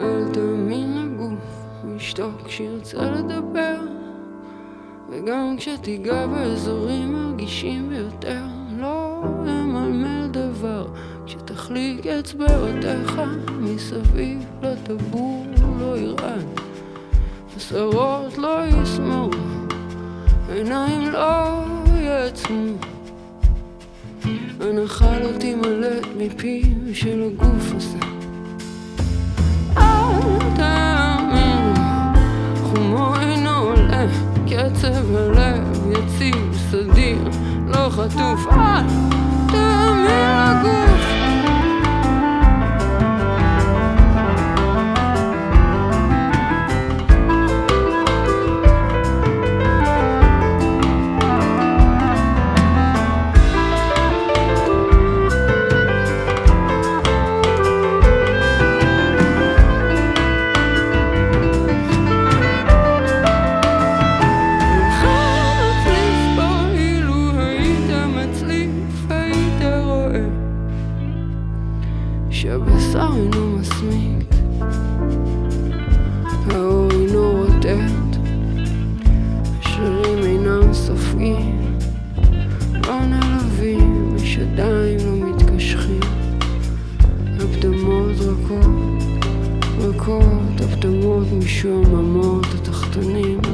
אל תאמין לגוף, משתוק כשירצה לדבר, וגם כשתיגע באזורים מרגישים ביותר, לא אמלמל דבר, כשתחליק אצבעותיך מסביב לטבור לא ירעד, השערות לא יסמרו, עיניים לא יעצמו, הנחה לא תימלט מפיו של הגוף הזה. אל תאמין, חומו אינו עולה, קצב הלב יציב סדיר, לא חטוף. אל תאמין לגוף, שהבשר אינו מסמיק, האור אינו רוטט, השרירים אינם סופגים, לא נלווים, השדיים לא מתקשחים, הפדמות רכות, הפדמות משועממות, התחתונים